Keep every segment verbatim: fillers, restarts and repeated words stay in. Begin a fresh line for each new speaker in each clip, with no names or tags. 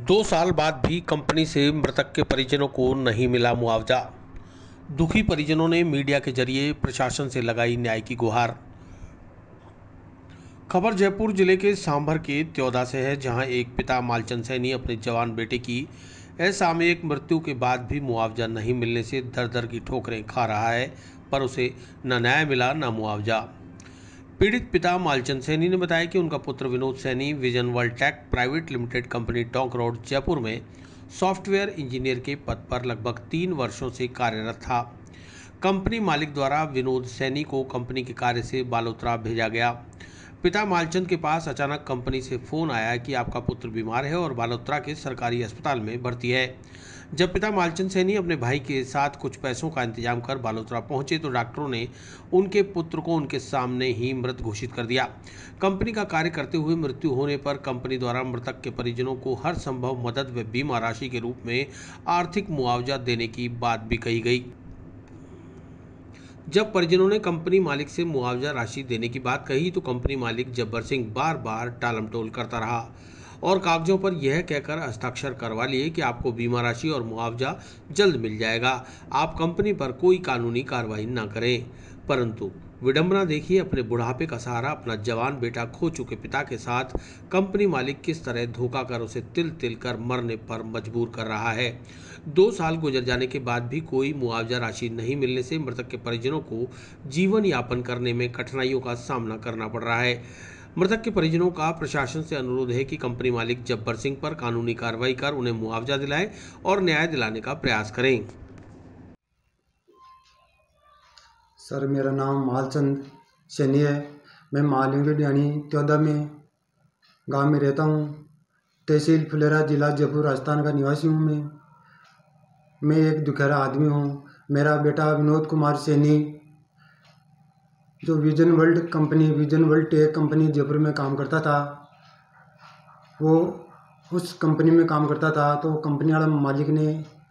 दो साल बाद भी कंपनी से मृतक के परिजनों को नहीं मिला मुआवजा। दुखी परिजनों ने मीडिया के जरिए प्रशासन से लगाई न्याय की गुहार। खबर जयपुर जिले के सांभर के त्योदा से है, जहां एक पिता मालचंद सैनी अपने जवान बेटे की असामयिक मृत्यु के बाद भी मुआवजा नहीं मिलने से दर दर की ठोकरें खा रहा है, पर उसे न न्याय मिला न मुआवजा। पीड़ित पिता मालचंद सैनी ने बताया कि उनका पुत्र Vinod Saini Vision World Tech Private Limited company Tonk road Jaipur में सॉफ्टवेयर इंजीनियर के पद पर लगभग तीन वर्षों से कार्यरत था। कंपनी मालिक द्वारा विनोद सैनी को कंपनी के कार्य से बालोतरा भेजा गया। पिता मालचंद के पास अचानक कंपनी से फोन आया कि आपका पुत्र बीमार है और बालोतरा के सरकारी अस्पताल में भर्ती है। जब पिता मालचंद सैनी अपने भाई के साथ कुछ पैसों का इंतजाम कर बालोतरा पहुंचे तो डॉक्टरों ने उनके पुत्र को उनके सामने ही मृत घोषित कर दिया। कंपनी का कार्य करते हुए मृत्यु होने पर कंपनी द्वारा मृतक के परिजनों को हर संभव मदद व बीमा राशि के रूप में आर्थिक मुआवजा देने की बात भी कही गई। जब परिजनों ने कंपनी मालिक से मुआवजा राशि देने की बात कही तो कंपनी मालिक जब्बर सिंह बार बार टालमटोल करता रहा और कागजों पर यह कहकर हस्ताक्षर करवा लिए कि आपको बीमा राशि और मुआवजा जल्द मिल जाएगा, आप कंपनी पर कोई कानूनी कार्रवाई न करें। परंतु विडंबना देखिए, अपने बुढ़ापे का सहारा अपना जवान बेटा खो चुके पिता के साथ कंपनी मालिक किस तरह धोखा कर उसे तिल तिल कर मरने पर मजबूर कर रहा है। दो साल गुजर जाने के बाद भी कोई मुआवजा राशि नहीं मिलने से मृतक के परिजनों को जीवन यापन करने में कठिनाइयों का सामना करना पड़ रहा है। मृतक के परिजनों का प्रशासन से अनुरोध है कि कंपनी मालिक जब्बर सिंह पर कानूनी कार्रवाई कर उन्हें मुआवजा दिलाएं और न्याय दिलाने का प्रयास करें।
सर, मेरा नाम मालचंद सैनी है। मैं मालिंग डियानी त्योदा में गांव में रहता हूं। तहसील फुलेरा, जिला जयपुर, राजस्थान का निवासी हूं। मैं मैं एक दुखहरा आदमी हूं। मेरा बेटा विनोद कुमार सैनी जो Vision World company Vision World Tech company Jaipur में काम करता था, वो उस कंपनी में काम करता था तो कंपनी वाला मालिक ने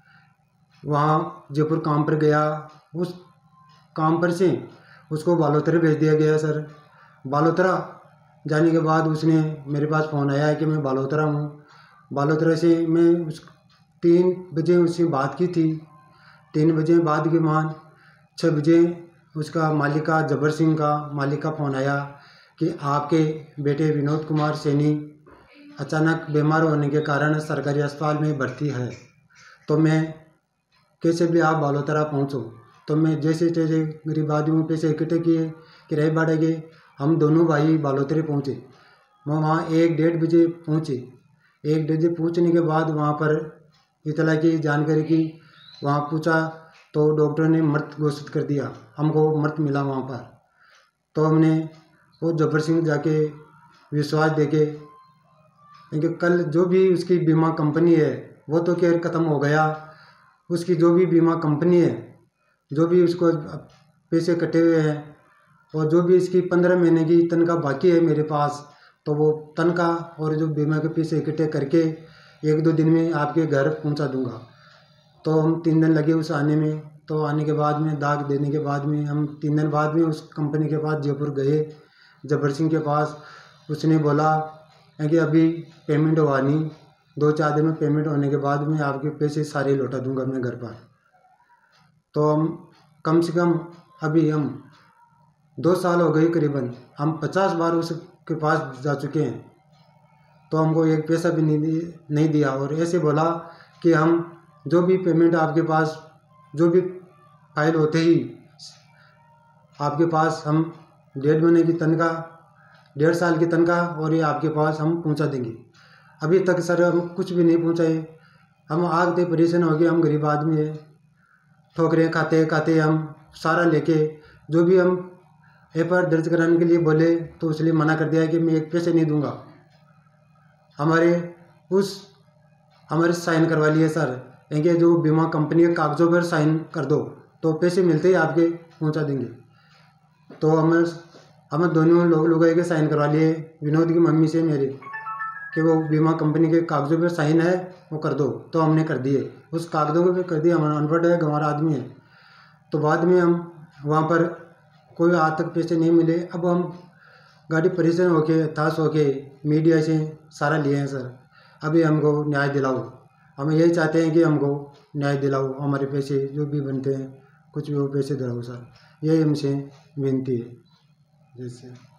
वहाँ जयपुर काम पर गया। उस काम पर से उसको बालोतरा भेज दिया गया। सर, बालोतरा जाने के बाद उसने मेरे पास फ़ोन आया है कि मैं बालोतरा हूँ। बालोतरा से मैं उस तीन बजे उससे बात की थी। तीन बजे बाद के मान छः बजे उसका मालिक का जब्बर सिंह का मालिक का फ़ोन आया कि आपके बेटे विनोद कुमार सैनी अचानक बीमार होने के कारण सरकारी अस्पताल में भर्ती है, तो मैं कैसे भी आप बालोतरा पहुँचो। तो मैं जैसे जैसे गरीब आदमी पैसे इकट्ठे किए, किराए भाड़े के, हम दोनों भाई बालोतरे पहुँचे। मैं वहाँ एक डेढ़ बजे पहुँचे। एक बजे पहुँचने के बाद वहाँ पर इतला की जानकारी की, वहाँ पूछा तो डॉक्टर ने मृत घोषित कर दिया। हमको मृत मिला वहाँ पर। तो हमने वो जब्बर सिंह जाके विश्वास देके, क्योंकि कल जो भी उसकी बीमा कंपनी है वो तो खैर ख़त्म हो गया। उसकी जो भी बीमा कंपनी है, जो भी उसको पैसे कटे हुए हैं और जो भी इसकी पंद्रह महीने की तनख्वाह बाकी है मेरे पास, तो वो तनख्वाह और जो बीमा के पैसे इकट्ठे करके एक दो दिन में आपके घर पहुंचा दूंगा। तो हम तीन दिन लगे उस आने में। तो आने के बाद में दाग देने के बाद में हम तीन दिन बाद में उस कंपनी के पास जयपुर गए, जब्बर सिंह के पास। उसने बोला कि अभी पेमेंट हुआ नहीं, दो चार दिन में पेमेंट होने के बाद में आपके पैसे सारे लौटा दूंगा मैं घर पर। तो हम कम से कम अभी हम दो साल हो गए करीबन, हम पचास बार उसके पास जा चुके हैं, तो हमको एक पैसा भी नहीं नहीं दिया। और ऐसे बोला कि हम जो भी पेमेंट आपके पास, जो भी फाइल होते ही आपके पास हम डेढ़ महीने की तनख्वाह, डेढ़ साल की तनख्वाह और ये आपके पास हम पहुंचा देंगे। अभी तक सर हम कुछ भी नहीं पहुंचाए। हम आगते परेशान हो गए। हम गरीब आदमी है, ठोकरें खाते खाते हम सारा लेके, जो भी हम एफ आई आर दर्ज कराने के लिए बोले तो इसलिए मना कर दिया कि मैं एक पैसे नहीं दूंगा। हमारे उस हमारे साइन करवा लिए सर, क्योंकि जो बीमा कंपनी के कागजों पर साइन कर दो तो पैसे मिलते ही आपके पहुंचा देंगे। तो हमें हमें दोनों लोग लोग के साइन करवा लिए विनोद की मम्मी से मेरे, कि वो बीमा कंपनी के कागजों पर साइन है वो कर दो। तो हमने कर दिए, उस कागजों पे कर दिए। हमारा अनपढ़ है, गंवार आदमी है। तो बाद में हम वहाँ पर कोई आज तक पैसे नहीं मिले। अब हम गाड़ी परेशान होके ताश होके मीडिया से सारा लिए हैं सर। अभी हमको न्याय दिलाओ। हम यही चाहते हैं कि हमको न्याय दिलाओ, हमारे पैसे जो भी बनते हैं कुछ भी वो पैसे दिलाओ सर, यही हमसे विनती है। जैसे